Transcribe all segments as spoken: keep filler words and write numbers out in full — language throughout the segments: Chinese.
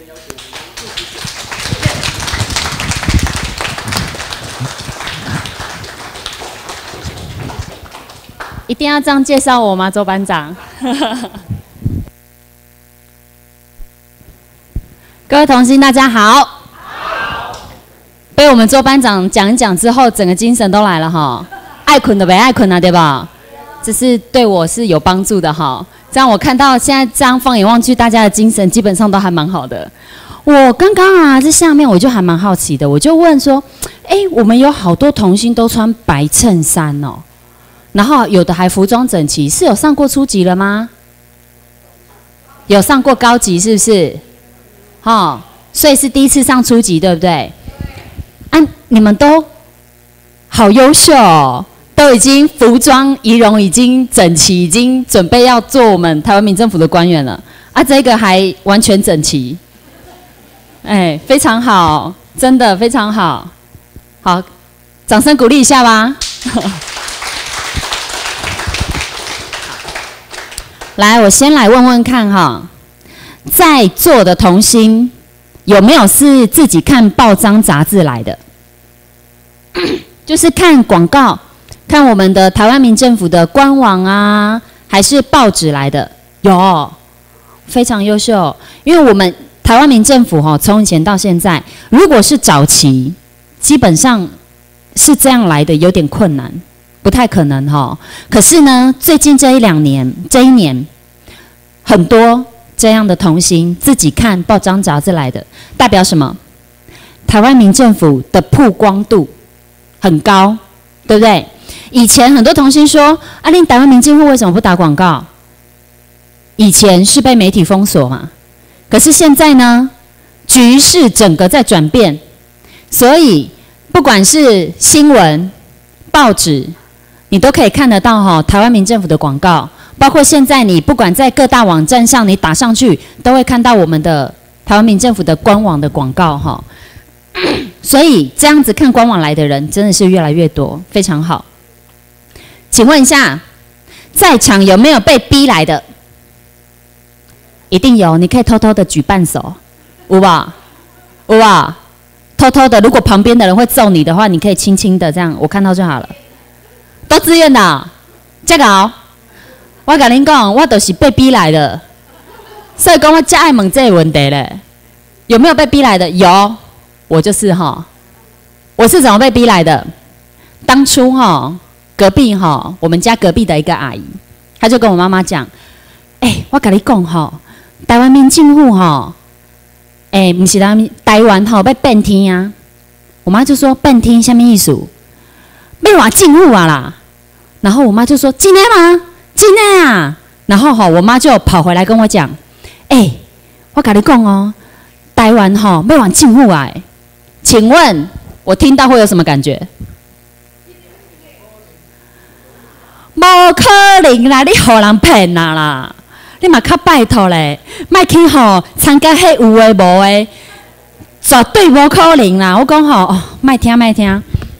一定要这样介绍我吗，周班长？各位同心，大家好。好。被我们周班长讲一讲之后，整个精神都来了哈。爱困的呗，爱困啊，对吧？这是对我是有帮助的哈。这样我看到现在这样放眼望去，大家的精神基本上都还蛮好的。我刚刚啊，在下面我就还蛮好奇的，我就问说，哎，我们有好多同心都穿白衬衫哦。然后有的还服装整齐，是有上过初级了吗？有上过高级是不是？哦，所以是第一次上初级，对不对？啊，你们都好优秀哦，都已经服装仪容已经整齐，已经准备要做我们台湾民政府的官员了。啊，这个还完全整齐，哎，非常好，真的非常好，好，掌声鼓励一下吧。来，我先来问问看哈，在座的同心有没有是自己看报章杂志来的？就是看广告，看我们的台湾民政府的官网啊，还是报纸来的？有，非常优秀。因为我们台湾民政府哈，从以前到现在，如果是早期，基本上是这样来的，有点困难。不太可能哈，可是呢，最近这一两年，这一年，很多这样的同心自己看报章杂志来的，代表什么？台湾民政府的曝光度很高，对不对？以前很多同心说，啊，令台湾民政府为什么不打广告？以前是被媒体封锁嘛，可是现在呢，局势整个在转变，所以不管是新闻、报纸。你都可以看得到哈，台湾民政府的广告，包括现在你不管在各大网站上你打上去，都会看到我们的台湾民政府的官网的广告哈。所以这样子看官网来的人真的是越来越多，非常好。请问一下，在场有没有被逼来的？一定有，你可以偷偷的举半手，有吧？有吧？偷偷的，如果旁边的人会揍你的话，你可以轻轻的这样，我看到就好了。都自愿的、哦，这个哦，我跟您讲，我都是被逼来的，所以讲我真爱问这个问题嘞，有没有被逼来的？有，我就是哈，我是怎么被逼来的？当初哈，隔壁哈，我们家隔壁的一个阿姨，她就跟我妈妈讲，哎、欸，我跟你讲哈，台湾民政府哈，哎、欸，不是台湾台湾哈要变天啊，我妈就说变天什么意思？要换政府啊啦，然后我妈就说：“真的吗？真的啊！”然后哈，我妈就跑回来跟我讲：“哎、欸，我跟你讲哦，台湾哈要换政府啊！请问我听到会有什么感觉？无可能啦！你互人骗啦啦！你嘛较拜托咧，莫去吼参加迄有诶无诶，绝对无可能啦！我讲吼，哦，莫听莫听。”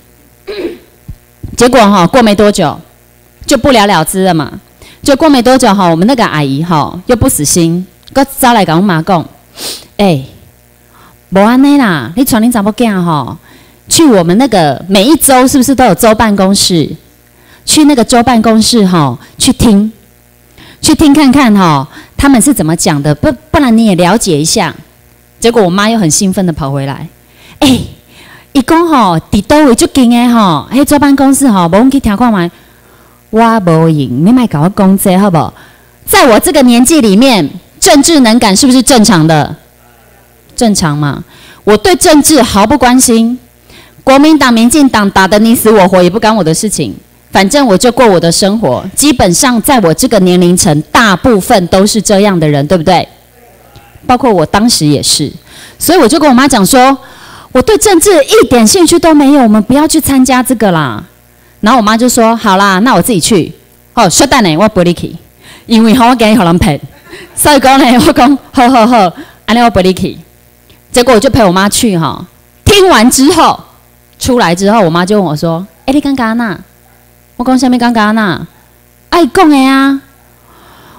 结果哈，过没多久就不了了之了嘛。就过没多久哈，我们那个阿姨哈又不死心，搁招来跟我妈讲：“哎、欸，无安尼啦，你传恁查某囝哈，去我们那个每一周是不是都有周办公室？去那个周办公室哈，去听，去听看看哈，他们是怎么讲的，不不然你也了解一下。”结果我妈又很兴奋的跑回来，哎、欸。伊讲吼，伫倒位足近诶吼，迄周办公室吼，无去听看卖。我无用，你莫甲我讲这好不好？在我这个年纪里面，政治能感是不是正常的？正常嘛。我对政治毫不关心，国民党、民进党打得你死我活也不干我的事情，反正我就过我的生活。基本上在我这个年龄层，大部分都是这样的人，对不对？包括我当时也是，所以我就跟我妈讲说。我对政治一点兴趣都没有，我们不要去参加这个啦。然后我妈就说：“好啦，那我自己去。”哦，说等呢，我不会去，因为我惊互人骗，所以讲呢，我讲好好好，安尼我不会去。结果我就陪我妈去哈。听完之后，出来之后，我妈就问我说：“哎、欸，你刚刚哪？”我讲什么刚刚哪？爱讲的啊。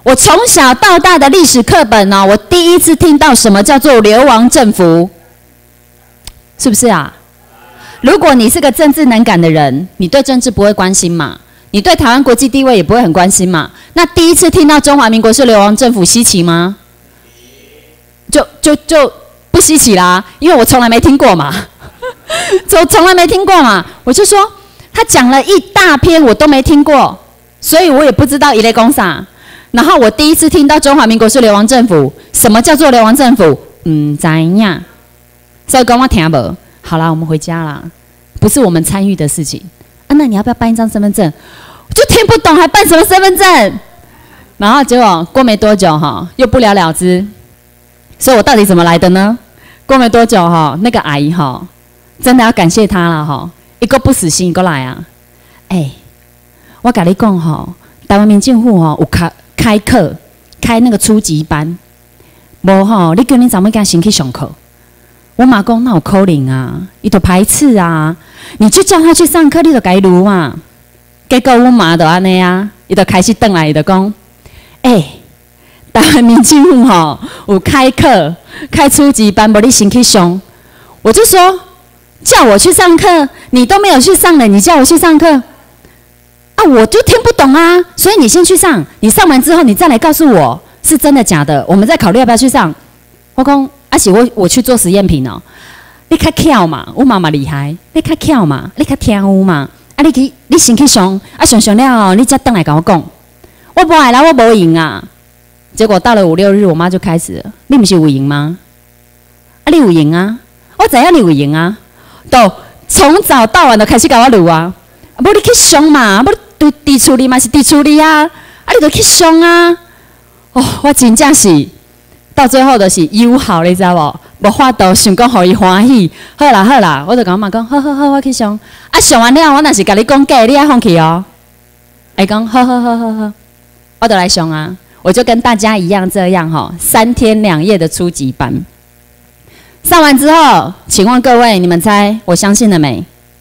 我从小到大的历史课本呢、哦，我第一次听到什么叫做流亡政府，是不是啊？如果你是个政治能感的人，你对政治不会关心嘛？你对台湾国际地位也不会很关心嘛？那第一次听到中华民国是流亡政府，稀奇吗？就就就不稀奇啦，因为我从来没听过嘛，就从来没听过嘛。我就说他讲了一大篇，我都没听过，所以我也不知道一类公啥。然后我第一次听到中华民国是流亡政府，什么叫做流亡政府？嗯，怎样？所以跟我听不。好啦，我们回家啦，不是我们参与的事情啊。那你要不要办一张身份证？我就听不懂，还办什么身份证？然后结果过没多久哈，又不了了之。所以我到底怎么来的呢？过没多久哈，那个阿姨哈，真的要感谢她了哈，一个不死心过来啊。哎、欸，我跟你讲哈，台湾民政府哈有开开课，开那个初级班，无哈，你叫你怎么敢先去上课？我妈讲那有可能啊，伊就排斥啊，你就叫他去上课，你就该读嘛。结果我妈就安尼啊，伊就开始转来，伊就讲，哎、欸，台湾民政府吼有开课，开初级班，无你先去上。我就说叫我去上课，你都没有去上了，你叫我去上课啊，我就听不懂啊。所以你先去上，你上完之后，你再来告诉我是真的假的，我们再考虑要不要去上。我讲。而且我我去做实验品哦，你较巧嘛，我妈妈厉害，你较巧嘛，你较听有嘛，啊你去你先去上，啊上上了哦，你再回来跟我讲，我不爱啦，我无赢啊。结果到了五六日，我妈就开始了，你不是有赢吗？啊你有赢啊，我知影你有赢啊，都从早到晚都开始跟我录啊，啊不你去上嘛，不对伫厝里嘛是伫厝里啊，啊你就去上啊，哦我真正是。到最后就是友好，你知道无？无法度想讲互伊欢喜。好啦好啦，我就跟我妈讲，好好好，我去上。啊上完了，我若是甲你讲假，你爱放弃哦。伊讲好好好好好，我就来上啊。我就跟大家一样这样吼，三天两夜的初级班。上完之后，请问各位，你们猜我相信了没？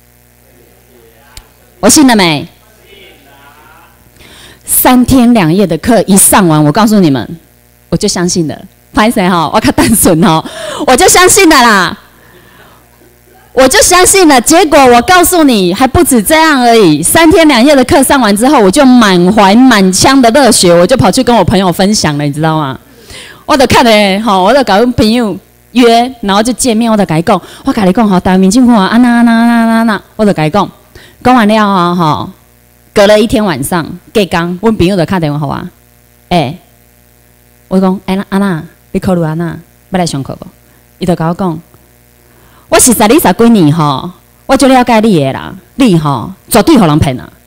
我信了没？三天两夜的课一上完，我告诉你们，我就相信了。拍谁哈？我较单纯哦，我就相信了啦，我就相信了。结果我告诉你，还不止这样而已。三天两夜的课上完之后，我就满怀满腔的热血，我就跑去跟我朋友分享了，你知道吗？我就看嘞，吼，我就跟朋友约，然后就见面，我就跟伊讲，我跟你讲吼，台湾民政府啊，啊那那那那那，我就跟伊讲，讲完了啊，吼，隔了一天晚上，隔天，阮朋友就打电话给我，哎、欸，我讲，哎、欸，安娜。你考虑安那要来上课无？伊就甲我讲，我是十二十几年吼，我就了解你的啦，你吼绝对互人骗啊！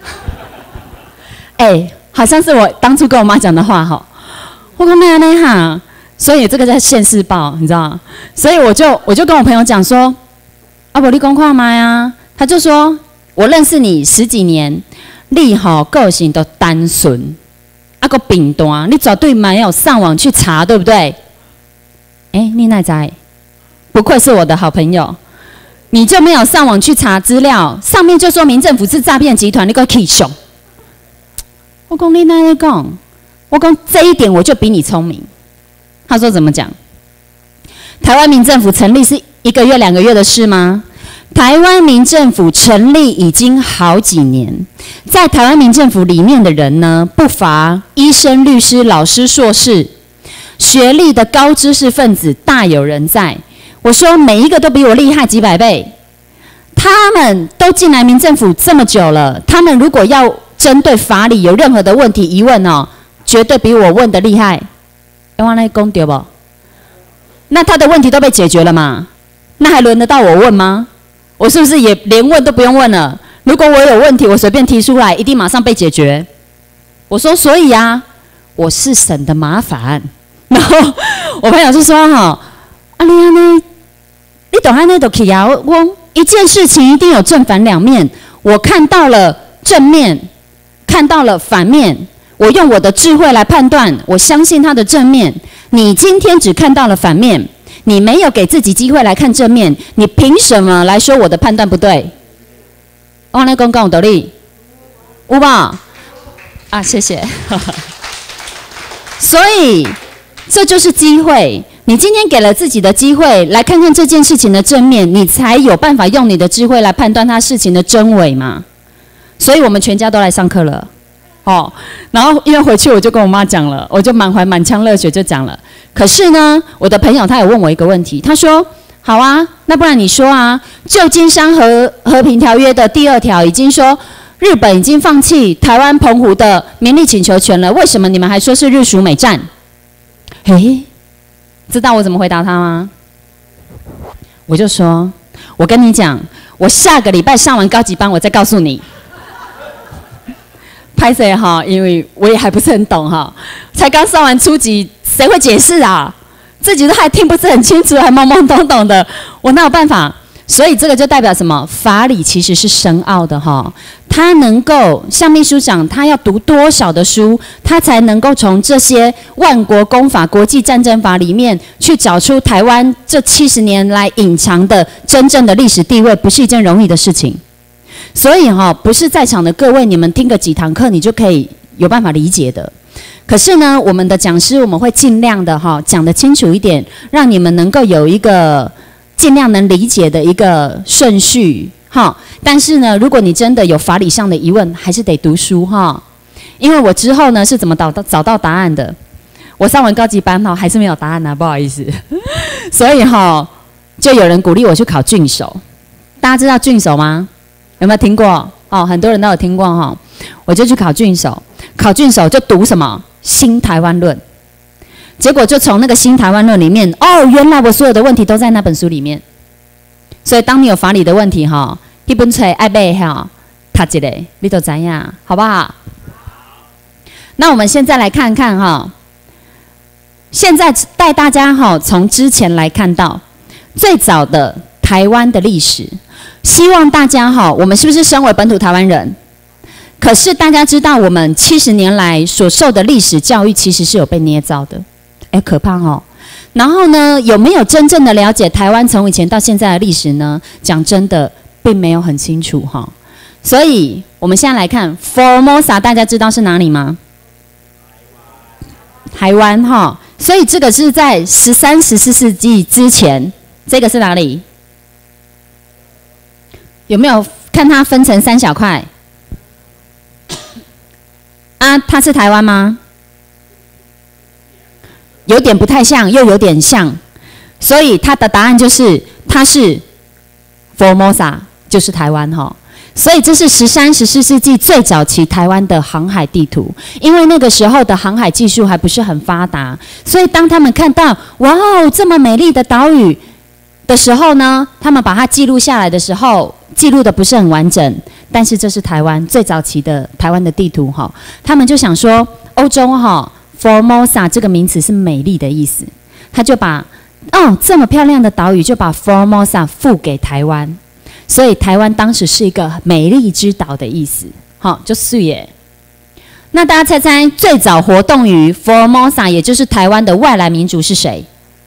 哎、欸，好像是我当初跟我妈讲的话吼。我讲咩安尼哈？所以这个在现世报，你知道吗？所以我就我就跟我朋友讲说，啊无你讲看卖啊。他就说我认识你十几年，你吼个性都单纯。啊个饼单，你绝对没有上网去查，对不对？哎、欸，你哪知？不愧是我的好朋友，你就没有上网去查资料，上面就说民政府是诈骗集团，你个气熊！我讲你哪里讲？我讲这一点我就比你聪明。他说怎么讲？台湾民政府成立是一个月、两个月的事吗？台湾民政府成立已经好几年，在台湾民政府里面的人呢，不乏医生、律师、老师、硕士，学历的高知识分子大有人在。我说每一个都比我厉害几百倍，他们都进来民政府这么久了，他们如果要针对法理有任何的问题疑问哦，绝对比我问的厉害。要往那讲对不？那他的问题都被解决了嘛？那还轮得到我问吗？我是不是也连问都不用问了？如果我有问题，我随便提出来，一定马上被解决。我说，所以啊，我是省的麻烦。然后我朋友就说：“哈，啊你安尼，你懂安尼都去啊？我一件事情一定有正反两面，我看到了正面，看到了反面，我用我的智慧来判断，我相信他的正面。你今天只看到了反面。”你没有给自己机会来看正面，你凭什么来说我的判断不对？我来讲讲有道理，有吧？啊，谢谢。 所以这就是机会。你今天给了自己的机会，来看看这件事情的正面，你才有办法用你的智慧来判断它事情的真伪嘛。所以我们全家都来上课了，哦，然后因为回去我就跟我妈讲了，我就满怀满腔热血就讲了。可是呢，我的朋友他有问我一个问题，他说：“好啊，那不然你说啊，旧金山和和平条约的第二条已经说日本已经放弃台湾澎湖的民利请求权了，为什么你们还说是日属美战？”嘿。知道我怎么回答他吗？我就说，我跟你讲，我下个礼拜上完高级班，我再告诉你。拍谁哈？因为我也还不是很懂哈，才刚上完初级，谁会解释啊？自己都还听不是很清楚，还懵懵懂懂的，我哪有办法？所以这个就代表什么？法理其实是深奥的哈，他能够像秘书长，他要读多少的书，他才能够从这些万国公法、国际战争法里面去找出台湾这七十年来隐藏的真正的历史地位，不是一件容易的事情。所以哈，不是在场的各位，你们听个几堂课，你就可以有办法理解的。可是呢，我们的讲师我们会尽量的哈讲得清楚一点，让你们能够有一个尽量能理解的一个顺序哈。但是呢，如果你真的有法理上的疑问，还是得读书哈。因为我之后呢是怎么找到找到答案的？我上完高级班哈，还是没有答案啊，不好意思。所以哈，就有人鼓励我去考郡守。大家知道郡守吗？有没有听过？哦，很多人都有听过哈。我就去考郡守，考郡守就读什么新台湾论。结果就从那个新台湾论里面，哦，原来我所有的问题都在那本书里面。所以当你有法理的问题哈，一本册爱背哈，读一个你就知样，好不好？那我们现在来看看哈，现在带大家哈从之前来看到最早的台湾的历史，希望大家哈，我们是不是身为本土台湾人？可是大家知道，我们七十年来所受的历史教育其实是有被捏造的。哎，可怕哦！然后呢，有没有真正的了解台湾从以前到现在的历史呢？讲真的，并没有很清楚哈。所以，我们现在来看 Formosa， 大家知道是哪里吗？台湾哈。所以这个是在十三、十四世纪之前，这个是哪里？有没有看它分成三小块？啊，它是台湾吗？有点不太像，又有点像，所以它的答案就是它是 Formosa， 就是台湾哈。所以这是十三、十四世纪最早期台湾的航海地图，因为那个时候的航海技术还不是很发达，所以当他们看到哇哦这么美丽的岛屿的时候呢，他们把它记录下来的时候，记录的不是很完整，但是这是台湾最早期的台湾的地图哈。他们就想说，欧洲哈 Formosa 这个名词是美丽的意思，他就把哦这么漂亮的岛屿就把 Formosa 付给台湾，所以台湾当时是一个美丽之岛的意思，好就是耶。那大家猜猜，最早活动于 Formosa 也就是台湾的外来民族是谁？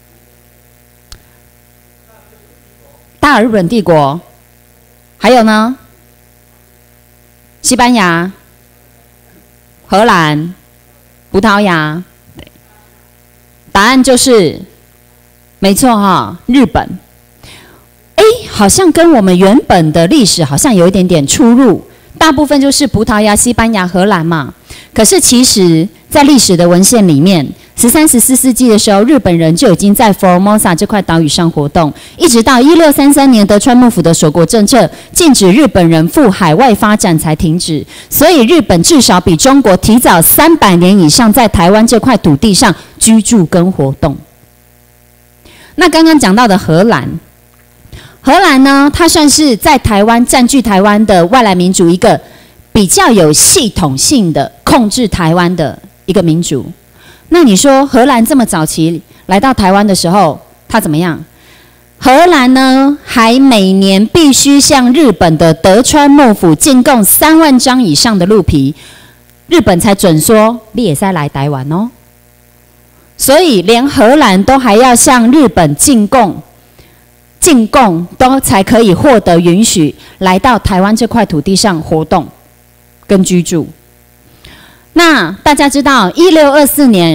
大日本帝国，还有呢？西班牙、荷兰、葡萄牙，答案就是没错哈，日本。哎，好像跟我们原本的历史好像有一点点出入，大部分就是葡萄牙、西班牙、荷兰嘛。可是其实，在历史的文献里面，十三、十四世纪的时候，日本人就已经在 Formosa 这块岛屿上活动，一直到一六三三年德川幕府的锁国政策禁止日本人赴海外发展才停止。所以日本至少比中国提早三百年以上在台湾这块土地上居住跟活动。那刚刚讲到的荷兰，荷兰呢，它算是在台湾占据台湾的外来民族一个比较有系统性的控制台湾的一个民族。那你说荷兰这么早期来到台湾的时候，他怎么样？荷兰呢，还每年必须向日本的德川幕府进贡三万张以上的鹿皮，日本才准说你也是来台湾哦。所以连荷兰都还要向日本进贡，进贡都才可以获得允许来到台湾这块土地上活动跟居住。那大家知道，一六二四年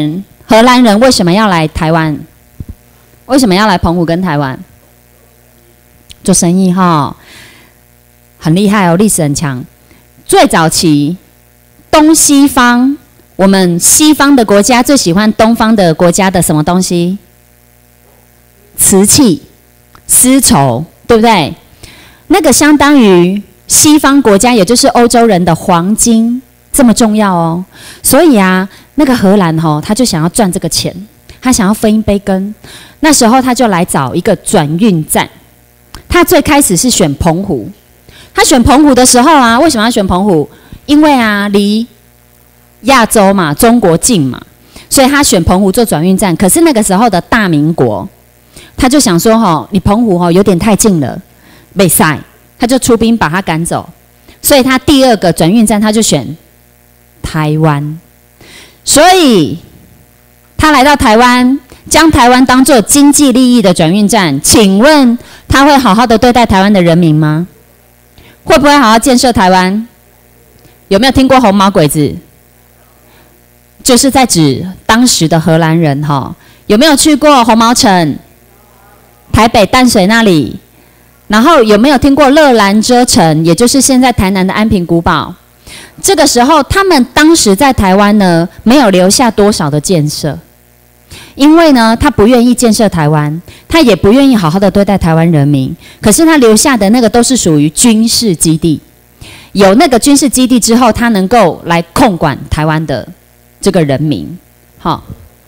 荷兰人为什么要来台湾？为什么要来澎湖跟台湾？做生意哈，很厉害哦，历史很强。最早期，东西方，我们西方的国家最喜欢东方的国家的什么东西？瓷器、丝绸，对不对？那个相当于西方国家，也就是欧洲人的黄金，这么重要哦。所以啊，那个荷兰吼、哦，他就想要赚这个钱，他想要分一杯羹。那时候他就来找一个转运站。他最开始是选澎湖。他选澎湖的时候啊，为什么要选澎湖？因为啊，离亚洲嘛，中国近嘛，所以他选澎湖做转运站。可是那个时候的大民国，他就想说吼、哦，你澎湖吼、哦、有点太近了，没赛，他就出兵把他赶走。所以他第二个转运站他就选台湾。所以他来到台湾，将台湾当作经济利益的转运站。请问他会好好的对待台湾的人民吗？会不会好好建设台湾？有没有听过红毛鬼子？就是在指当时的荷兰人哈。有没有去过红毛城？台北淡水那里？然后有没有听过乐兰遮城？也就是现在台南的安平古堡。这个时候，他们当时在台湾呢，没有留下多少的建设。因为呢，他不愿意建设台湾，他也不愿意好好的对待台湾人民。可是他留下的那个都是属于军事基地，有那个军事基地之后，他能够来控管台湾的这个人民。好，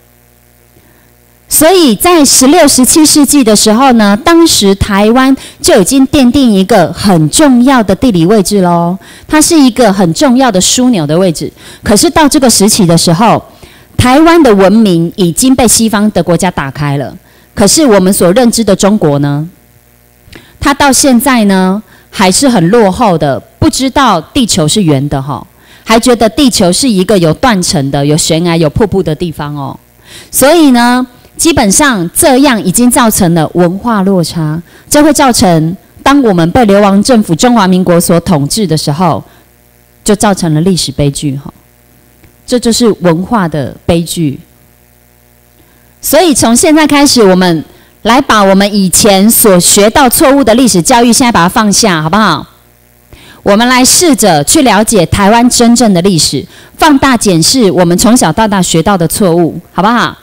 所以在十六、十七世纪的时候呢，当时台湾就已经奠定一个很重要的地理位置喽，它是一个很重要的枢纽的位置。可是到这个时期的时候，台湾的文明已经被西方的国家打开了，可是我们所认知的中国呢，它到现在呢还是很落后的，不知道地球是圆的哈，还觉得地球是一个有断层的、有悬崖、有瀑布的地方哦。所以呢，基本上这样已经造成了文化落差，这会造成当我们被流亡政府中华民国所统治的时候，就造成了历史悲剧哈。这就是文化的悲剧。所以从现在开始，我们来把我们以前所学到错误的历史教育，现在把它放下，好不好？我们来试着去了解台湾真正的历史，放大检视我们从小到大学到的错误，好不好？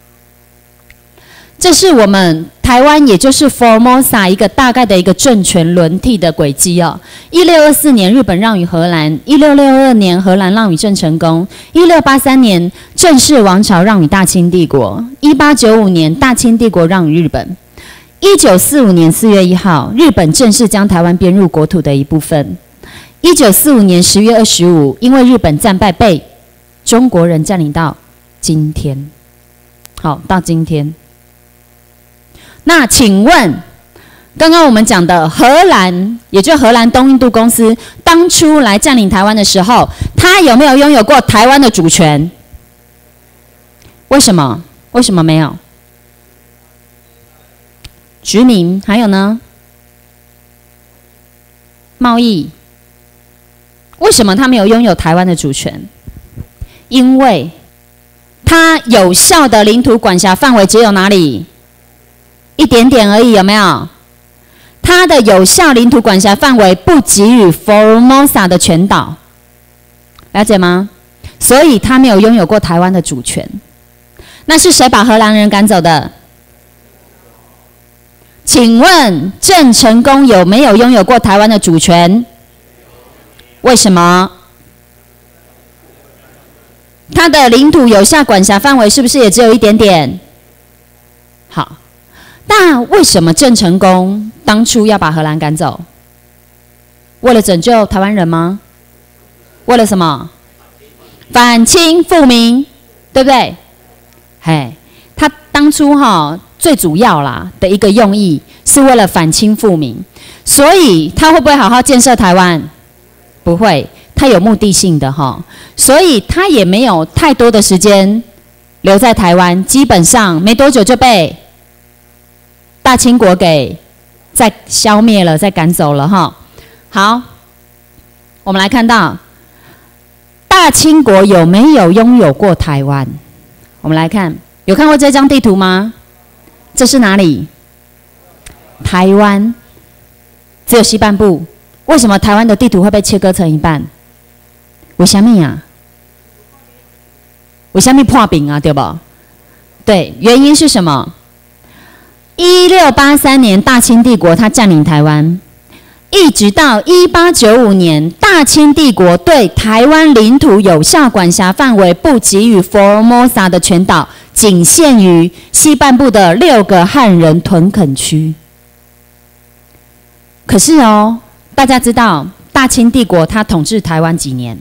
这是我们台湾，也就是 Formosa 一个大概的一个政权轮替的轨迹哦。一六二四年，日本让与荷兰；一六六二年，荷兰让与郑成功；一六八三年，郑氏王朝让与大清帝国；一八九五年，大清帝国让与日本；一九四五年四月一号，日本正式将台湾编入国土的一部分；一九四五年十月二十五，因为日本战败被中国人占领到今天。好，到今天。那请问，刚刚我们讲的荷兰，也就是荷兰东印度公司，当初来占领台湾的时候，他有没有拥有过台湾的主权？为什么？为什么没有？殖民，还有呢？贸易。为什么他没有拥有台湾的主权？因为他有效的领土管辖范围只有哪里？一点点而已，有没有？它的有效领土管辖范围不及于 Formosa 的全岛，了解吗？所以他没有拥有过台湾的主权。那是谁把荷兰人赶走的？请问郑成功有没有拥有过台湾的主权？为什么？他的领土有效管辖范围是不是也只有一点点？好。那为什么郑成功当初要把荷兰赶走？为了拯救台湾人吗？为了什么？反清复明，对不对？嘿，他当初哈、哦、最主要啦的一个用意是为了反清复明，所以他会不会好好建设台湾？不会，他有目的性的哈，所以他也没有太多的时间留在台湾，基本上没多久就被大清国给再消灭了，再赶走了哈。好，我们来看到大清国有没有拥有过台湾？ 我们来看，有看过这张地图吗？这是哪里？台湾，只有西半部。为什么台湾的地图会被切割成一半？为什么啊？为什么破饼啊？对不？对，原因是什么？一六八三年，大清帝国它占领台湾，一直到一八九五年，大清帝国对台湾领土有效管辖范围不给予佛罗摩萨的全岛，仅限于西半部的六个汉人屯垦区。可是哦，大家知道大清帝国它统治台湾几年？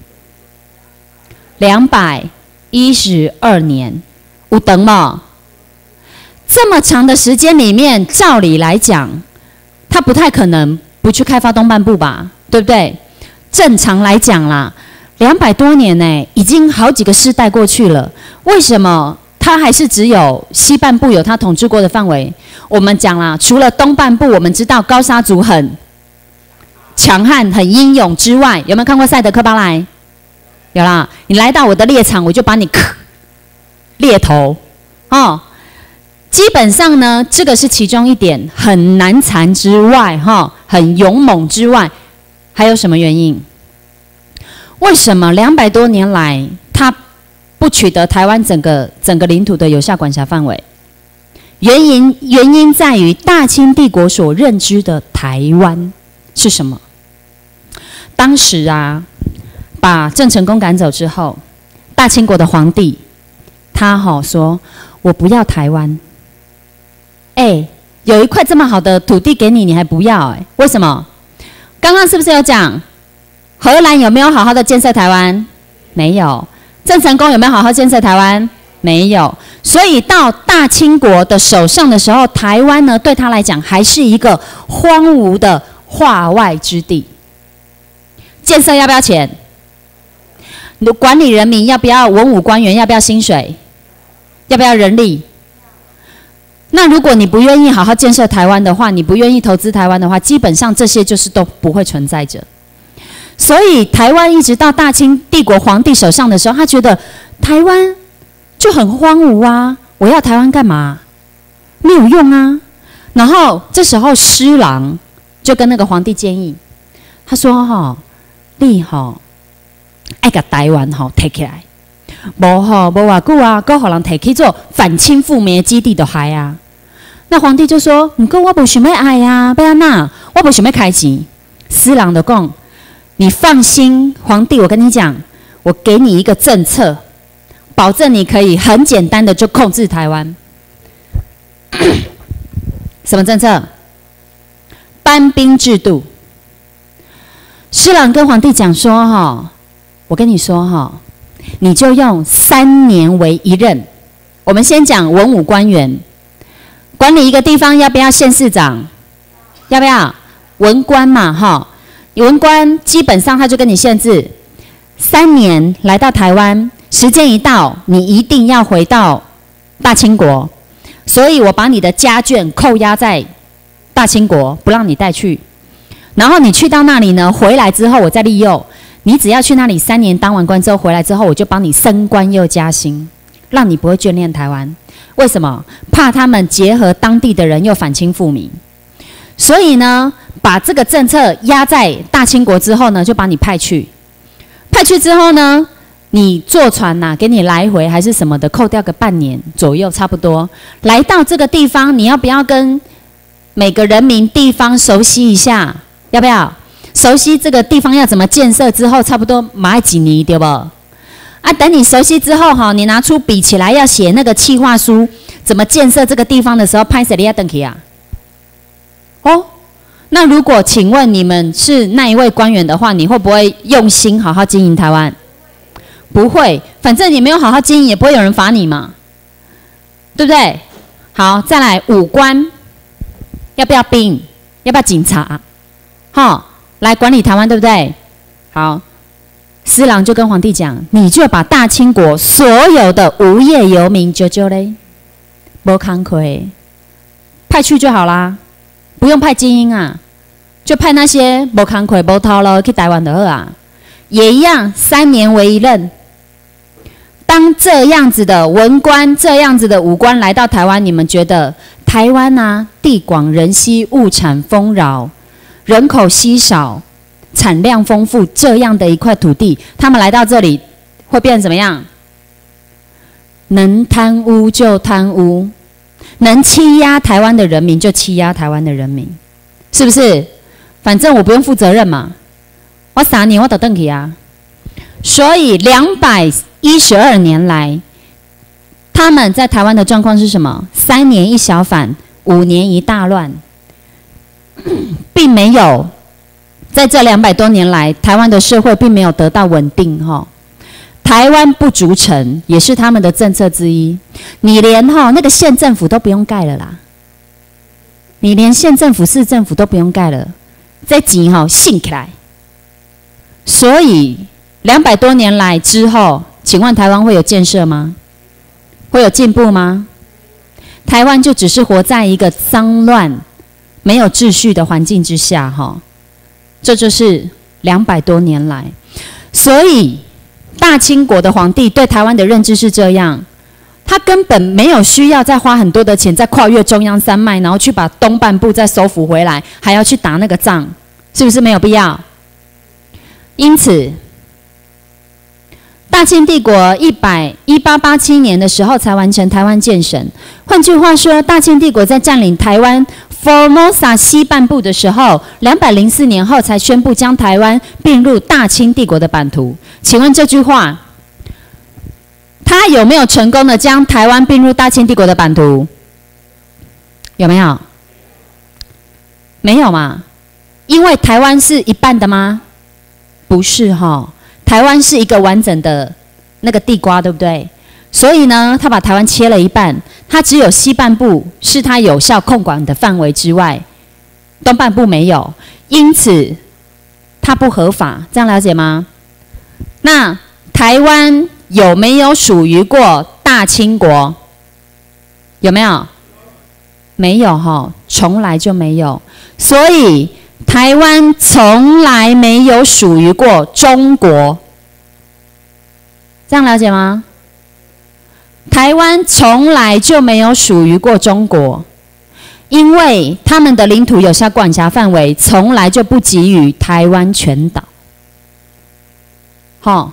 两百一十二年，有等吗？这么长的时间里面，照理来讲，他不太可能不去开发东半部吧，对不对？正常来讲啦，两百多年呢，已经好几个世代过去了，为什么他还是只有西半部有他统治过的范围？我们讲啦，除了东半部，我们知道高沙族很强悍、很英勇之外，有没有看过赛德克巴莱？有啦，你来到我的猎场，我就把你猎头哦。基本上呢，这个是其中一点，很难缠之外，哈，很勇猛之外，还有什么原因？为什么两百多年来他不取得台湾整个整个领土的有效管辖范围？原因原因在于大清帝国所认知的台湾是什么？当时啊，把郑成功赶走之后，大清国的皇帝他哈说：“我不要台湾。”哎，有一块这么好的土地给你，你还不要？哎，为什么？刚刚是不是有讲，荷兰有没有好好的建设台湾？没有。郑成功有没有好好建设台湾？没有。所以到大清国的手上的时候，台湾呢对他来讲还是一个荒芜的化外之地。建设要不要钱？管理人民要不要？文武官员要不要薪水？要不要人力？那如果你不愿意好好建设台湾的话，你不愿意投资台湾的话，基本上这些就是都不会存在着。所以台湾一直到大清帝国皇帝手上的时候，他觉得台湾就很荒芜啊，我要台湾干嘛？没有用啊。然后这时候施琅就跟那个皇帝建议，他说：“哈、哦，你哈、哦、爱把台湾哈、哦、摕起来，无哈无偌久啊，搁互人摕去做反清复明的基地就害啊。”那皇帝就说：“不过我不想要爱呀，不然哪？我不想要开钱。”施琅就讲：“你放心，皇帝，我跟你讲，我给你一个政策，保证你可以很简单的就控制台湾。什么政策？班兵制度。”施琅跟皇帝讲说：“哈，我跟你说哈，你就用三年为一任。我们先讲文武官员。”管理一个地方要不要县市长？要不要文官嘛？哈，文官基本上他就跟你限制，三年来到台湾，时间一到，你一定要回到大清国。所以我把你的家眷扣押在大清国，不让你带去。然后你去到那里呢，回来之后我再利诱你，只要去那里三年当完官之后回来之后，我就帮你升官又加薪，让你不会眷恋台湾。为什么？怕他们结合当地的人又反清复明，所以呢，把这个政策压在大清国之后呢，就把你派去。派去之后呢，你坐船呐、啊，给你来回还是什么的，扣掉个半年左右，差不多。来到这个地方，你要不要跟每个人民地方熟悉一下？要不要熟悉这个地方要怎么建设？之后差不多马几年，对不？啊，等你熟悉之后哈，你拿出笔起来要写那个企划书，怎么建设这个地方的时候，拍谁你要登起啊？哦，那如果请问你们是那一位官员的话，你会不会用心好好经营台湾？不会，反正你没有好好经营，也不会有人罚你嘛，对不对？好，再来武官，要不要兵？要不要警察？哈，来管理台湾，对不对？好。施琅就跟皇帝讲：“你就把大清国所有的无业游民揪揪嘞，没工亏，派去就好啦，不用派精英啊，就派那些没工亏、没头了去台湾的好啊，也一样，三年为一任。 当这样子的文官、这样子的武官来到台湾，你们觉得台湾啊，地广人稀，物产丰饶，人口稀少，产量丰富，这样的一块土地，他们来到这里会变成怎么样？能贪污就贪污，能欺压台湾的人民就欺压台湾的人民，是不是？反正我不用负责任嘛，我撒你，我倒邓去啊。所以两百一十二年来，他们在台湾的状况是什么？三年一小反，五年一大乱，并没有在这两百多年来，台湾的社会并没有得到稳定哈。台湾不逐城也是他们的政策之一，你连哈那个县政府都不用盖了啦，你连县政府、市政府都不用盖了，这钱哈信起来。所以两百多年来之后，请问台湾会有建设吗？会有进步吗？台湾就只是活在一个脏乱、没有秩序的环境之下哈，这就是两百多年来，所以。大清国的皇帝对台湾的认知是这样，他根本没有需要再花很多的钱，再跨越中央山脉，然后去把东半部再收复回来，还要去打那个仗，是不是没有必要？因此，大清帝国一百一八八七年的时候才完成台湾建省。换句话说，大清帝国在占领台湾 Formosa 西半部的时候，两百零四年后才宣布将台湾并入大清帝国的版图。请问这句话，他有没有成功的将台湾并入大清帝国的版图？有没有？没有嘛？因为台湾是一半的吗？不是哈，台湾是一个完整的那个地瓜，对不对？所以呢，他把台湾切了一半，他只有西半部是他有效控管的范围之外，东半部没有，因此它不合法，这样了解吗？那台湾有没有属于过大清国？有没有？没有哈，从来就没有。所以台湾从来没有属于过中国，这样了解吗？台湾从来就没有属于过中国，因为他们的领土有效管辖范围从来就不给予台湾全岛。好，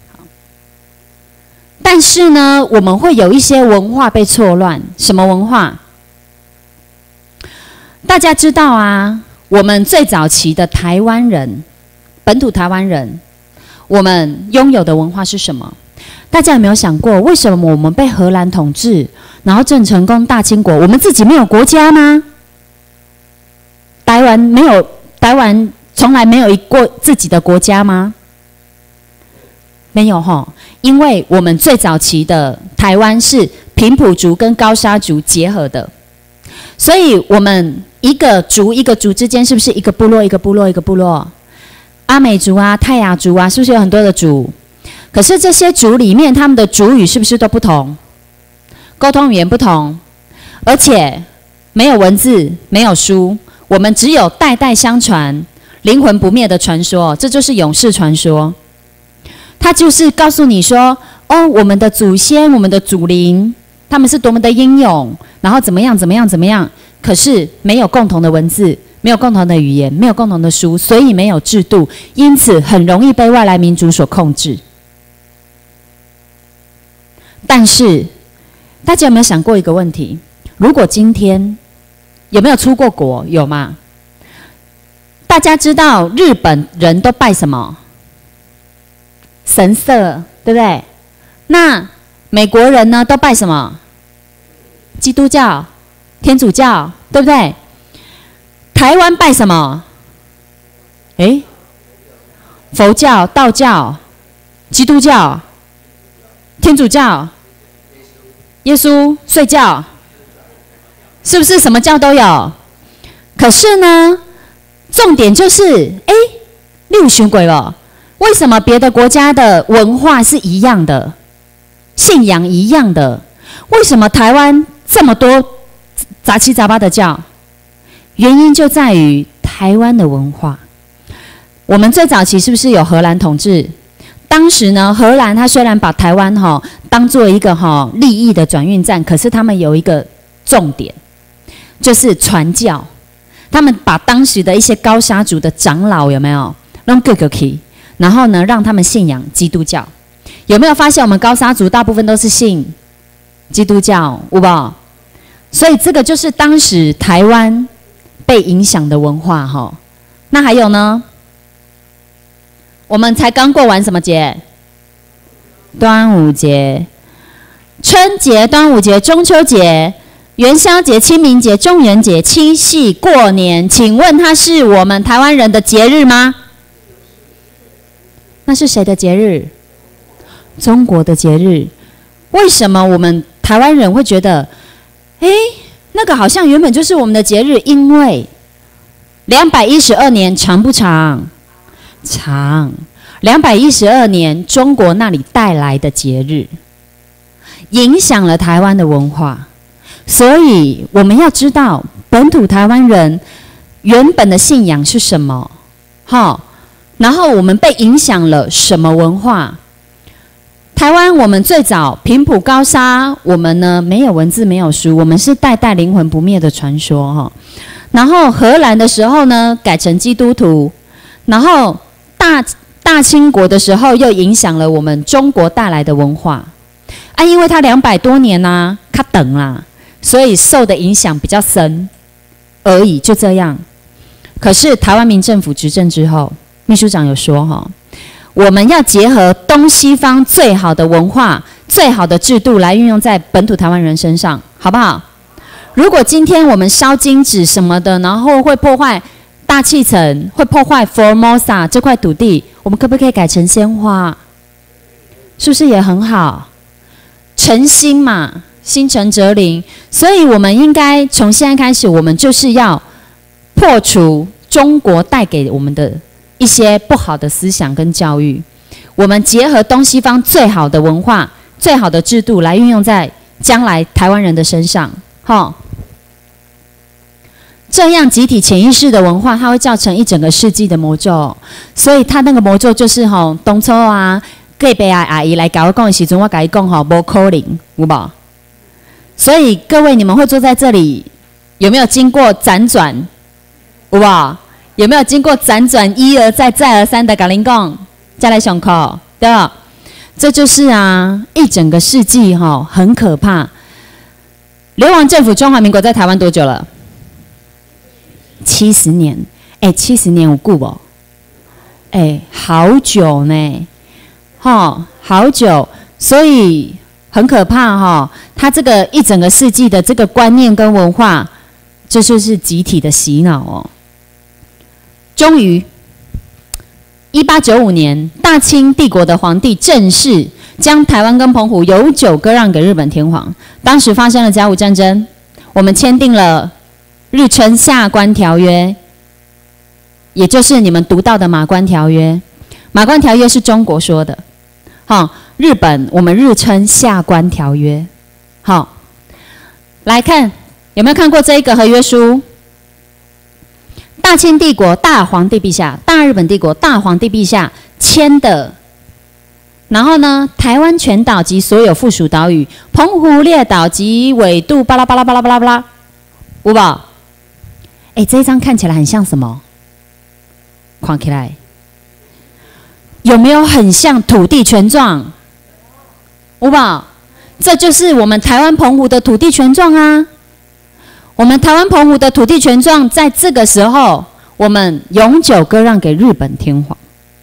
但是呢，我们会有一些文化被错乱。什么文化？大家知道啊，我们最早期的台湾人，本土台湾人，我们拥有的文化是什么？大家有没有想过，为什么我们被荷兰统治，然后郑成功大清国，我们自己没有国家吗？台湾没有，台湾从来没有一过自己的国家吗？没有哈，因为我们最早期的台湾是平埔族跟高沙族结合的，所以我们一个族一个族之间是不是一个部落一个部落一个部落？阿美族啊、泰雅族啊，是不是有很多的族？可是这些族里面，他们的族语是不是都不同？沟通语言不同，而且没有文字，没有书，我们只有代代相传、灵魂不灭的传说，这就是永世传说。它就是告诉你说，哦，我们的祖先、我们的祖灵，他们是多么的英勇，然后怎么样、怎么样、怎么样。可是没有共同的文字，没有共同的语言，没有共同的书，所以没有制度，因此很容易被外来民族所控制。但是，大家有没有想过一个问题？如果今天有没有出过国？有吗？大家知道日本人都拜什么？神社，对不对？那美国人呢，都拜什么？基督教、天主教，对不对？台湾拜什么？诶，佛教、道教、基督教、天主教、耶稣、睡觉，是不是什么教都有？可是呢，重点就是，诶，你有想过了？为什么别的国家的文化是一样的，信仰一样的？为什么台湾这么多杂七杂八的教？原因就在于台湾的文化。我们最早期是不是有荷兰统治？ 当时呢，荷兰它虽然把台湾哈、哦、当做一个哈、哦、利益的转运站，可是他们有一个重点，就是传教。他们把当时的一些高沙族的长老有没有弄各个 key， 然后呢让他们信仰基督教。有没有发现我们高沙族大部分都是信基督教，有没有？所以这个就是当时台湾被影响的文化哈。那还有呢？我们才刚过完什么节？端午节、春节、端午节、中秋节、元宵节、清明节、中元节、七夕、过年。请问它是我们台湾人的节日吗？那是谁的节日？中国的节日。为什么我们台湾人会觉得，哎，那个好像原本就是我们的节日？因为两百一十二年长不长？长。两百一十二年中国那里带来的节日，影响了台湾的文化。所以我们要知道本土台湾人原本的信仰是什么，好，然后我们被影响了什么文化。台湾我们最早平埔高沙，我们呢没有文字没有书，我们是代代灵魂不灭的传说哈。然后荷兰的时候呢改成基督徒，然后大大清国的时候又影响了我们中国带来的文化啊，因为它两百多年啊，它等啦，所以受的影响比较深而已，就这样。可是台湾民政府执政之后，秘书长有说哈，我们要结合东西方最好的文化、最好的制度来运用在本土台湾人身上，好不好？如果今天我们烧金纸什么的，然后会破坏大气层，会破坏 Formosa 这块土地，我们可不可以改成鲜花？是不是也很好？诚心嘛，心诚则灵。所以我们应该从现在开始，我们就是要破除中国带给我们的一些不好的思想跟教育，我们结合东西方最好的文化、最好的制度来运用在将来台湾人的身上，齁。这样集体潜意识的文化，它会造成一整个世纪的魔咒。所以它那个魔咒就是吼，当初啊，隔壁的阿姨来跟我讲的时阵，我跟她讲吼，无可能，有无？所以各位，你们会坐在这里，有没有经过辗转？有无？有没有经过辗转一而再再而三的跟您讲，再来上课，对吧？这就是啊，一整个世纪哈，很可怕。流亡政府中华民国在台湾多久了？七十年，哎，七十年有久不？哎，好久呢，哈，好久，所以很可怕哈。他这个一整个世纪的这个观念跟文化，这就是集体的洗脑哦。终于，一八九五年，大清帝国的皇帝正式将台湾跟澎湖永久割让给日本天皇。当时发生了甲午战争，我们签订了日称下关条约，也就是你们读到的马关条约。马关条约是中国说的，好，日本我们日称下关条约。好，来看有没有看过这一个合约书？大清帝国大皇帝陛下、大日本帝国大皇帝陛下签的。然后呢，台湾全岛及所有附属岛屿、澎湖列岛及纬度巴拉巴拉巴拉巴拉巴拉，有无？哎，这一张看起来很像什么？看起来有没有很像土地权状？有无？这就是我们台湾澎湖的土地权状啊！我们台湾澎湖的土地权状，在这个时候，我们永久割让给日本天皇。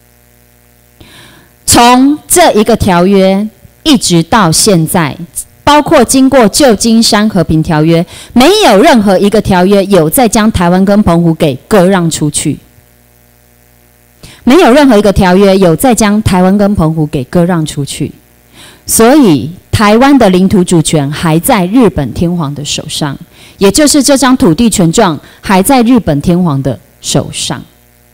从这一个条约一直到现在，包括经过旧金山和平条约，没有任何一个条约有再将台湾跟澎湖给割让出去。没有任何一个条约有再将台湾跟澎湖给割让出去。所以，台湾的领土主权还在日本天皇的手上。也就是这张土地权状还在日本天皇的手上。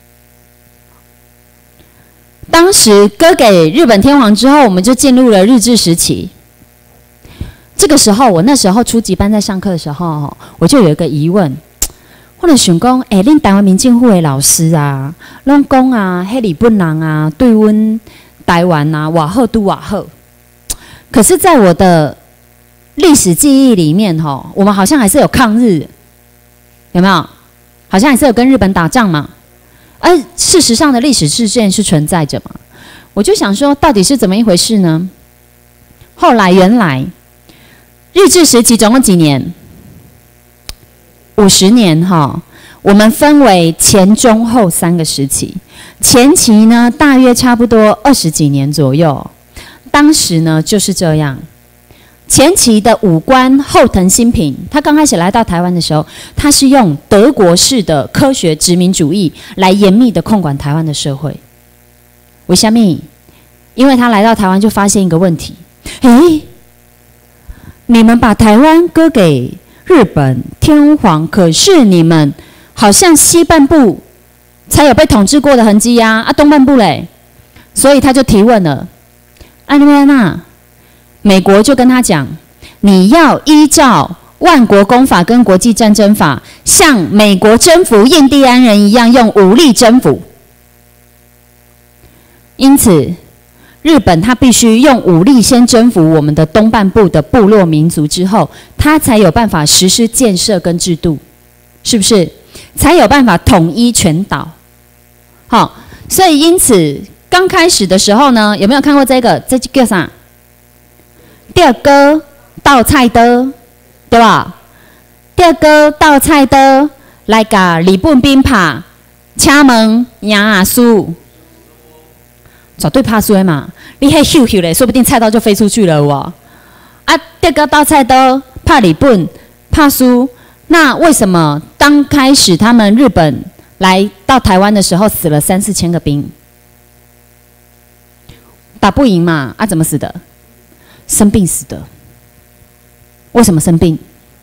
当时割给日本天皇之后，我们就进入了日治时期。这个时候，我那时候初级班在上课的时候，我就有一个疑问，我就想讲，哎，恁台湾民政府的老师啊，拢讲啊，迄日本人啊，对阮台湾啊，瓦赫都瓦赫。可是，在我的历史记忆里面，哈，我们好像还是有抗日，有没有？好像还是有跟日本打仗嘛。而事实上的历史事件是存在着嘛？我就想说，到底是怎么一回事呢？后来原来日治时期总共几年？五十年哈。我们分为前、中、后三个时期。前期呢，大约差不多二十几年左右。当时呢就是这样。前期的武官后藤新平，他刚开始来到台湾的时候，他是用德国式的科学殖民主义来严密的控管台湾的社会。为什么？因为他来到台湾就发现一个问题：诶，你们把台湾割给日本天皇，可是你们好像西半部才有被统治过的痕迹呀、啊，啊东半部嘞，所以他就提问了。安妮安娜，美国就跟他讲，你要依照万国公法跟国际战争法，像美国征服印第安人一样，用武力征服。因此，日本他必须用武力先征服我们的东半部的部落民族之后，他才有办法实施建设跟制度，是不是？才有办法统一全岛。好，所以因此刚开始的时候呢，有没有看过这个？这叫啥？第哥倒菜的，对吧？第哥倒菜的来甲日本兵拍，请问赢啊输？绝对怕输的嘛！你迄咻咻嘞，说不定菜刀就飞出去了哦。啊，第哥倒菜刀怕日本怕输，那为什么刚开始他们日本来到台湾的时候死了三四千个兵？打不赢嘛？啊，怎么死的？生病死的。为什么生病？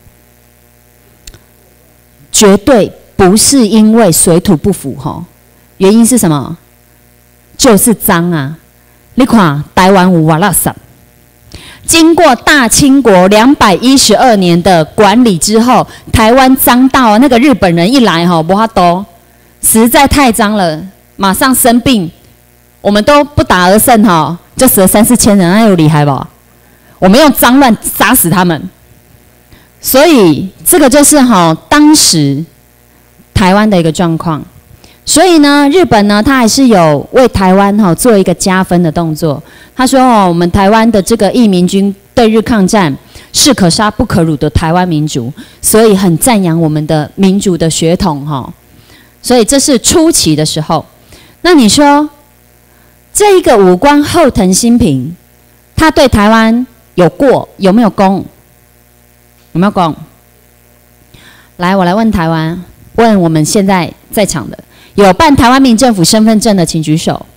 绝对不是因为水土不服吼，原因是什么？就是脏啊！你看台湾有多垃圾。经过大清国两百一十二年的管理之后，台湾脏到那个日本人一来吼，没法度，实在太脏了，马上生病，我们都不打而胜哈，就死了三四千人，那有厉害不？我们用脏乱杀死他们，所以这个就是哈当时台湾的一个状况。所以呢，日本呢，他还是有为台湾哈做一个加分的动作。他说哦，我们台湾的这个义民军对日抗战是可杀不可辱的台湾民族，所以很赞扬我们的民族的血统哈。所以这是初期的时候。那你说这一个武官后藤新平，他对台湾有过有没有功？有没有功？来，我来问台湾，问我们现在在场的。有办台湾民政府身份证的，请举手。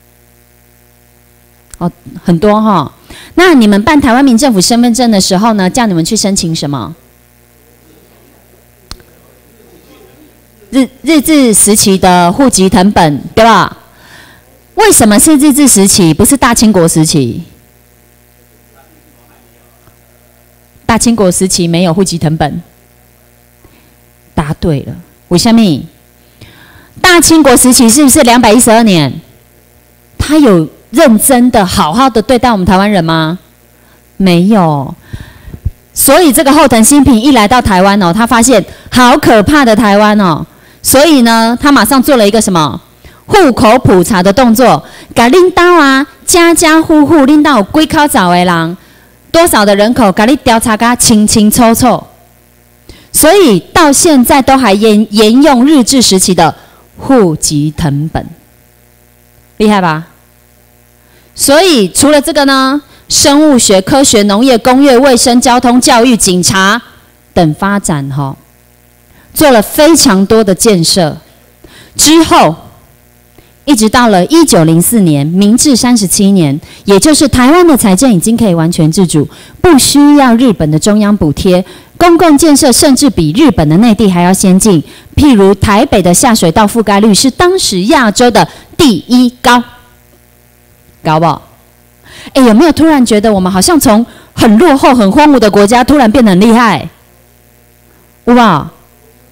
哦，很多哈。那你们办台湾民政府身份证的时候呢，叫你们去申请什么？日日治时期的户籍誊本，对吧？为什么是日治时期，不是大清国时期？大清国时期没有户籍誊本。答对了，为什么？大清国时期是不是两百一十二年？他有认真的、好好的对待我们台湾人吗？没有。所以这个后藤新平一来到台湾哦，他发现好可怕的台湾哦，所以呢，他马上做了一个什么户口普查的动作，给领导啊，家家户户领导有几口早的人，多少的人口，给你调查个清清楚楚。所以到现在都还沿沿用日治时期的户籍誊本，厉害吧？所以除了这个呢，生物学、科学、农业、工业、卫生、交通、教育、警察等发展哈，做了非常多的建设。之后，一直到了一九零四年，明治三十七年，也就是台湾的财政已经可以完全自主，不需要日本的中央补贴。公共建设甚至比日本的内地还要先进，譬如台北的下水道覆盖率是当时亚洲的第一高，高不好？哎，有没有突然觉得我们好像从很落后、很荒芜的国家突然变得很厉害？哇！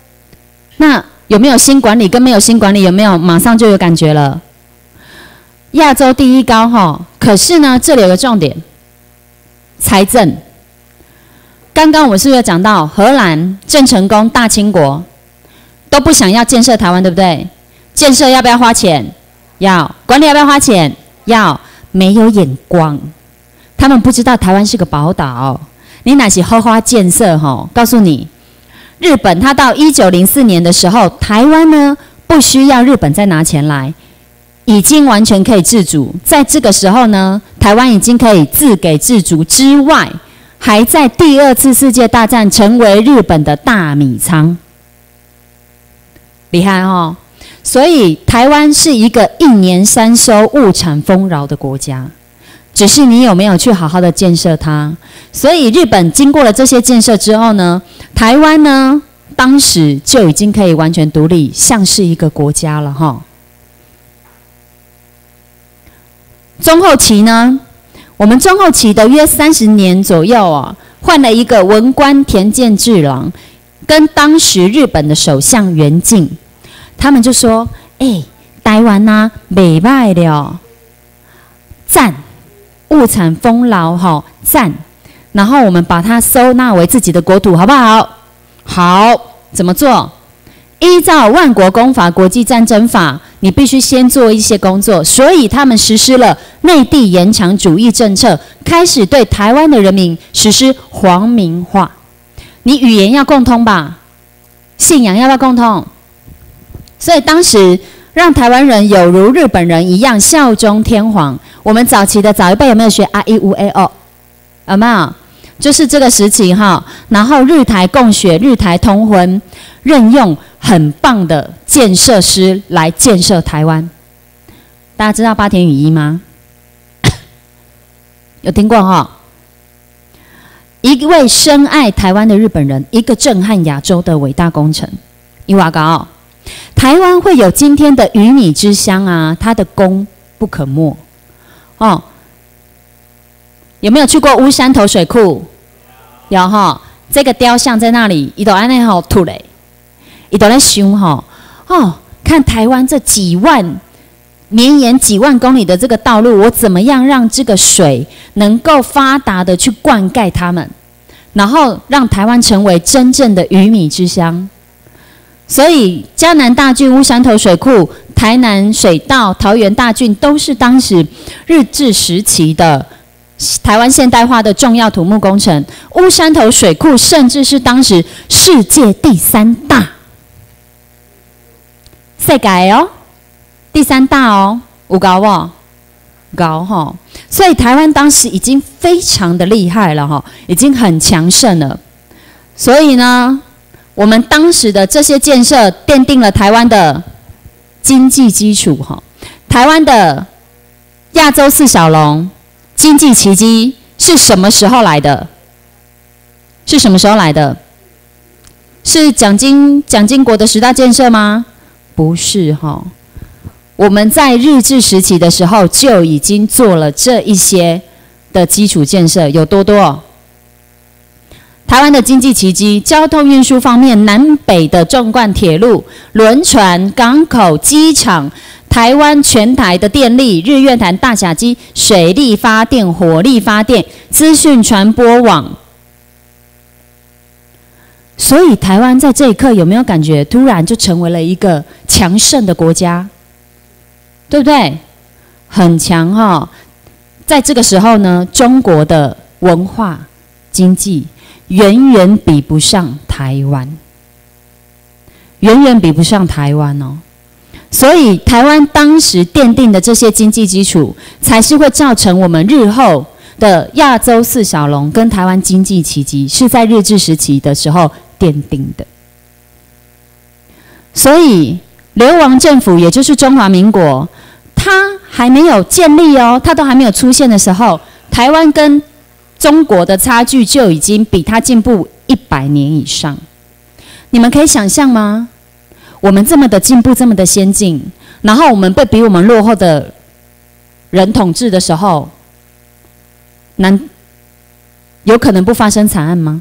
那有没有新管理跟没有新管理有没有马上就有感觉了？ 亚洲第一高哈，可是呢，这里有个重点，财政。刚刚我们是不是有讲到荷兰、郑成功、大清国都不想要建设台湾，对不对？建设要不要花钱？要。管理要不要花钱？要。没有眼光，他们不知道台湾是个宝岛。你哪些好花建设哈？告诉你，日本它到一九零四年的时候，台湾呢不需要日本再拿钱来，已经完全可以自主。在这个时候呢，台湾已经可以自给自足之外，还在第二次世界大战成为日本的大米仓，厉害哦！所以台湾是一个一年三收、物产丰饶的国家，只是你有没有去好好的建设它？所以日本经过了这些建设之后呢，台湾呢，当时就已经可以完全独立，像是一个国家了哈。中后期呢？我们中后期的约三十年左右哦，换了一个文官田健治郎，跟当时日本的首相源敬，他们就说：“哎、欸，台湾呐、啊，袂歹了，赞，物产丰饶哈，赞。然后我们把它收纳为自己的国土，好不好？好，怎么做？依照万国公法、国际战争法。”你必须先做一些工作，所以他们实施了内地延长主义政策，开始对台湾的人民实施皇民化。你语言要共通吧，信仰要不要共通？所以当时让台湾人有如日本人一样效忠天皇。我们早期的早一辈有没有学啊一乌 a o？ 有没有？就是这个时期哈，然后日台共学、日台通婚，任用很棒的建设师来建设台湾。大家知道八田雨衣吗？有听过哈？一位深爱台湾的日本人，一个震撼亚洲的伟大工程。伊瓦高，台湾会有今天的鱼米之乡啊，它的功不可没哦。有没有去过乌山头水库？有哈，这个雕像在那里，伊都安尼好吐嘞，伊都在想哈哦，看台湾这几万绵延几万公里的这个道路，我怎么样让这个水能够发达的去灌溉它们，然后让台湾成为真正的鱼米之乡。所以嘉南大郡、乌山头水库、台南水道、桃园大郡都是当时日治时期的台湾现代化的重要土木工程。乌山头水库甚至是当时世界第三大，世界哦，第三大哦，有高不？高哈。所以台湾当时已经非常的厉害了哈，已经很强盛了。所以呢，我们当时的这些建设奠定了台湾的经济基础哈。台湾的亚洲四小龙。经济奇迹是什么时候来的？是什么时候来的？是蒋经蒋经国的十大建设吗？不是哈，我们在日治时期的时候就已经做了这一些的基础建设，有多多？台湾的经济奇迹，交通运输方面，南北的纵贯铁路、轮船、港口、机场。台湾全台的电力、日月潭大甲机、水力发电、火力发电、资讯传播网。所以台湾在这一刻有没有感觉突然就成为了一个强盛的国家？对不对？很强哈、哦！在这个时候呢，中国的文化、经济远远比不上台湾，远远比不上台湾哦。所以台湾当时奠定的这些经济基础，才是会造成我们日后的亚洲四小龙跟台湾经济奇迹，是在日治时期的时候奠定的。所以流亡政府，也就是中华民国，它还没有建立哦，它都还没有出现的时候，台湾跟中国的差距就已经比它进步一百年以上。你们可以想象吗？我们这么的进步，这么的先进，然后我们被比我们落后的人统治的时候，难有可能不发生惨案吗？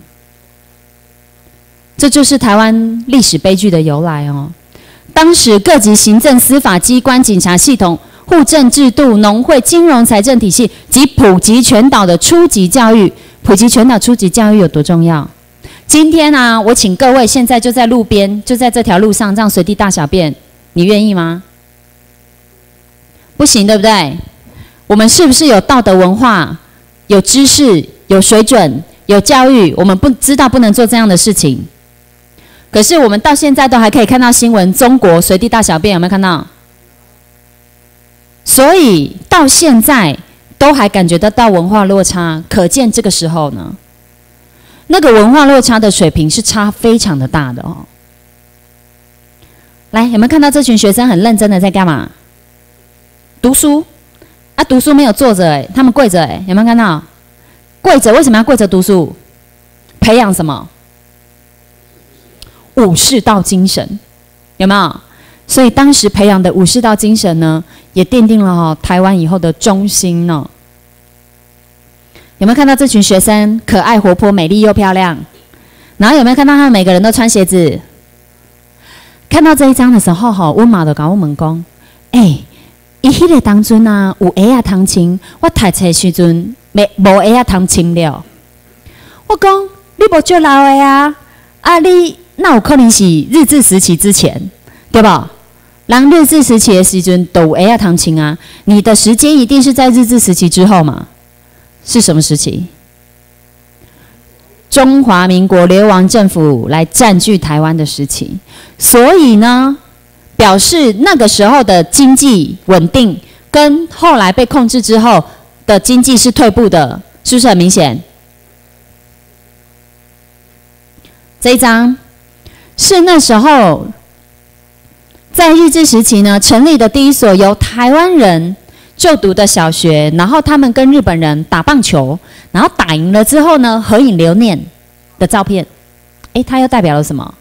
这就是台湾历史悲剧的由来哦。当时各级行政、司法机关、警察系统户政制度、农会、金融财政体系及普及全岛的初级教育。普及全岛初级教育有多重要？今天啊，我请各位现在就在路边，就在这条路上这样随地大小便，你愿意吗？不行，对不对？我们是不是有道德文化、有知识、有水准、有教育？我们不知道不能做这样的事情，可是我们到现在都还可以看到新闻，中国随地大小便，有没有看到？所以到现在都还感觉得到文化落差，可见这个时候呢，那个文化落差的水平是差非常的大的哦。来，有没有看到这群学生很认真的在干嘛？读书啊，读书没有坐着哎，他们跪着哎，有没有看到？跪着为什么要跪着读书？培养什么？武士道精神，有没有？所以当时培养的武士道精神呢，也奠定了哦台湾以后的中心呢。有没有看到这群学生可爱活泼、美丽又漂亮？然后有没有看到他们每个人都穿鞋子？看到这一张的时候，哈，温妈就跟我们讲，哎、欸，伊迄个当阵啊，有鞋啊通穿，我读册时阵没无鞋啊通穿了。我讲你无足老的啊，啊你那有可能是日治时期之前，对吧？人日治时期的时阵都有鞋啊通穿啊，你的时间一定是在日治时期之后嘛？是什么时期？中华民国流亡政府来占据台湾的时期，所以呢，表示那个时候的经济稳定，跟后来被控制之后的经济是退步的，是不是很明显？这一张是那时候在日治时期呢成立的第一所由台湾人就读的小学，然后他们跟日本人打棒球，然后打赢了之后呢，合影留念的照片。诶，它又代表了什么？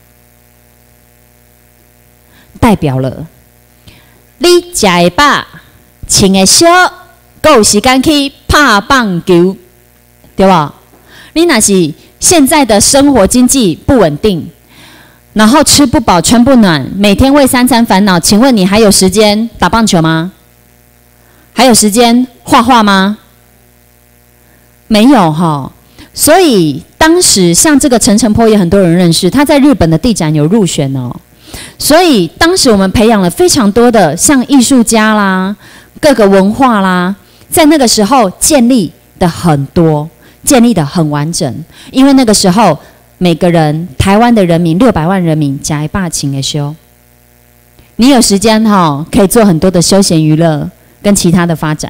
代表了你吃的饱，穿的少，还有时间去打棒球，对吧？你若是现在的生活经济不稳定，然后吃不饱穿不暖，每天为三餐烦恼，请问你还有时间打棒球吗？还有时间画画吗？没有哈。所以当时像这个陈澄波也很多人认识，他在日本的地展有入选哦。所以当时我们培养了非常多的像艺术家啦、各个文化啦，在那个时候建立的很多，建立的很完整。因为那个时候每个人台湾的人民六百万人民加一霸请的修，你有时间哈可以做很多的休闲娱乐。跟其他的发展，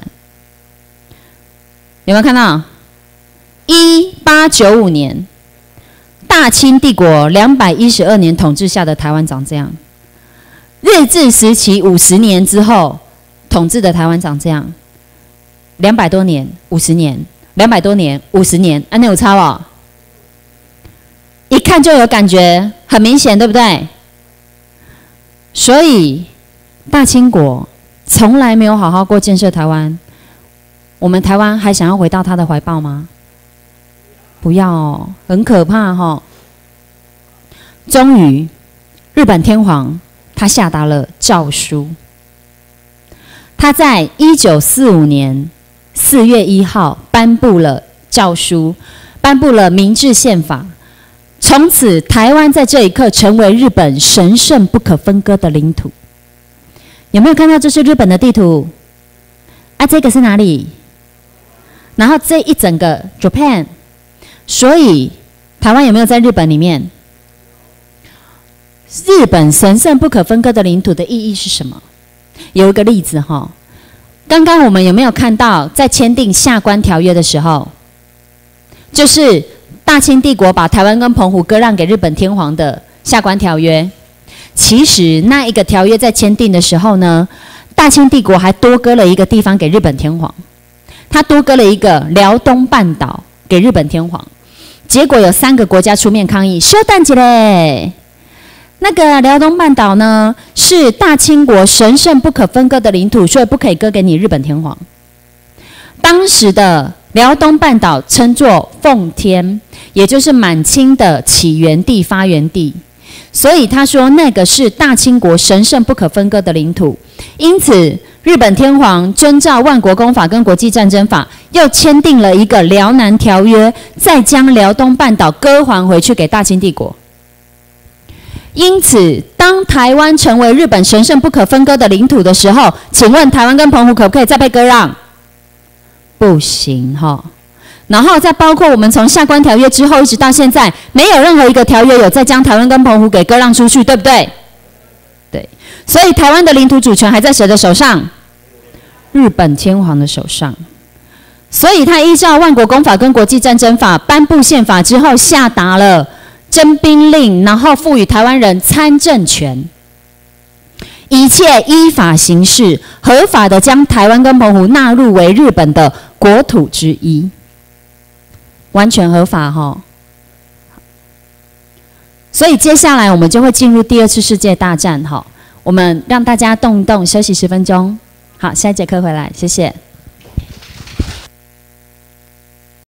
有没有看到？一八九五年，大清帝国两百一十二年统治下的台湾长这样。日治时期五十年之后，统治的台湾长这样。两百多年，五十年，两百多年，五十年，啊，那有差哦。一看就有感觉，很明显，对不对？所以，大清国。从来没有好好过建设台湾，我们台湾还想要回到他的怀抱吗？不要哦，很可怕哦。终于，日本天皇他下达了诏书，他在一九四五年四月一号颁布了诏书，颁布了明治宪法，从此台湾在这一刻成为日本神圣不可分割的领土。有没有看到这是日本的地图？啊，这个是哪里？然后这一整个 Japan， 所以台湾有没有在日本里面？日本神圣不可分割的领土的意义是什么？有一个例子哈，刚刚我们有没有看到在签订下关条约的时候，就是大清帝国把台湾跟澎湖割让给日本天皇的下关条约？其实那一个条约在签订的时候呢，大清帝国还多割了一个地方给日本天皇，他多割了一个辽东半岛给日本天皇，结果有三个国家出面抗议，稍等一下嘞，那个辽东半岛呢是大清国神圣不可分割的领土，所以不可以割给你日本天皇。当时的辽东半岛称作奉天，也就是满清的起源地、发源地。 所以他说那个是大清国神圣不可分割的领土。因此，日本天皇遵照万国公法跟国际战争法，又签订了一个辽南条约，再将辽东半岛割还回去给大清帝国。因此，当台湾成为日本神圣不可分割的领土的时候，请问台湾跟澎湖可不可以再被割让？不行哈。然后再包括我们从下关条约之后一直到现在，没有任何一个条约有再将台湾跟澎湖给割让出去，对不对？对，所以台湾的领土主权还在谁的手上？日本天皇的手上。所以他依照万国公法跟国际战争法颁布宪法之后，下达了征兵令，然后赋予台湾人参政权，一切依法行事，合法的将台湾跟澎湖纳入为日本的国土之一，完全合法哈。所以接下来我们就会进入第二次世界大战哈。我们让大家动一动，休息十分钟。好，下一节课回来，谢谢。